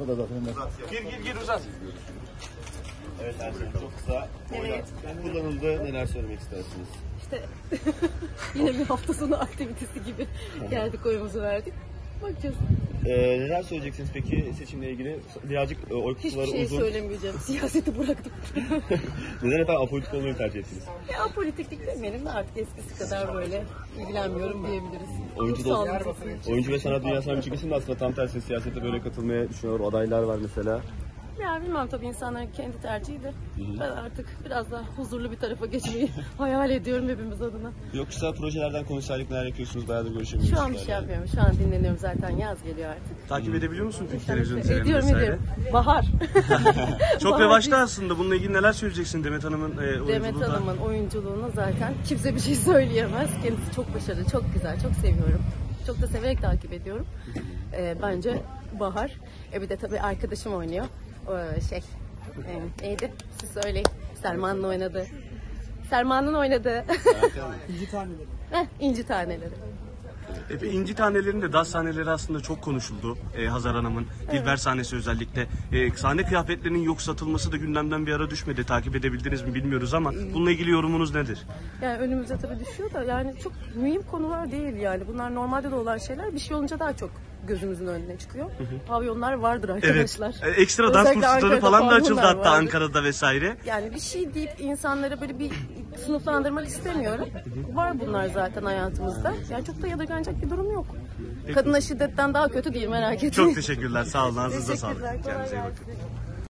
tarafa da zaten. Gir uzat. Evet Ersin, çok kısa. Evet. Kullanıldı. Neler söylemek istersiniz? İşte yine bir hafta sonu aktivitesi gibi geldik, oyumuzu verdik. Bakacağız. Neler söyleyeceksiniz peki seçimle ilgili? Birazcık oy Hiçbir kutuları şey uzun. söylemeyeceğim. Siyaseti bıraktım. Neden efendim apolitik olmayı tercih ettiniz? Ya politiklik demeyelim de artık eskisi kadar böyle ilgilenmiyorum diyebiliriz. Oyuncu, Çok sağ olun. oyuncu ve sanat dünyasından bir çıkışın da aslında tam tersi siyasete böyle katılmaya düşünüyor adaylar var mesela. Ya bilmem, tabii insanların kendi tercihidir. Ben artık biraz daha huzurlu bir tarafa geçmeyi hayal ediyorum hepimiz adına. Yoksa projelerden konuşsaydık neler yapıyorsunuz? Bayağıdır görüşemiyoruz. Şu an bir şey yapmıyorum. Şu an dinleniyorum zaten. Yaz geliyor artık. Takip edebiliyor musun peki televizyon dizilerini Ediyorum vesaire? ediyorum. Bahar. Çok Bahar revaçta aslında. Bununla ilgili neler söyleyeceksin Demet Hanım'ın oyunculuğu Demet da? Hanım'ın oyunculuğunu zaten kimse bir şey söyleyemez. Kendisi çok başarılı, çok güzel, çok seviyorum. Çok da severek takip ediyorum. Bence Bahar. Bir de tabii arkadaşım oynuyor. Neydi? Siz söyleyin. Selman'ın oynadığı. Selman'ın oynadığı. İnci taneleri. İnci taneleri. İnci Taneleri'nin de DAS sahneleri aslında çok konuşuldu Hazar Hanım'ın. Dilber sahnesi özellikle. Sahne kıyafetlerinin yok satılması da gündemden bir ara düşmedi. Takip edebildiniz mi bilmiyoruz ama bununla ilgili yorumunuz nedir? Yani önümüze tabii düşüyor da yani çok mühim konular değil yani. Bunlar normalde de olan şeyler. Bir şey olunca daha çok gözümüzün önüne çıkıyor. Pavyonlar vardır arkadaşlar. Evet. Ekstra dans Özellikle kursları Ankara'da falan da açıldı pavyonlar hatta vardır. Ankara'da vesaire. Yani bir şey deyip insanlara böyle bir sınıflandırmak istemiyorum. Var bunlar zaten hayatımızda. Yani çok da yadırganacak bir durum yok. Kadına şiddetten daha kötü değil, merak etmeyin. Çok teşekkürler. Sağ olun. Ağzınıza sağlık. Teşekkürler, kolay Kendinize iyi gelsin. bakın.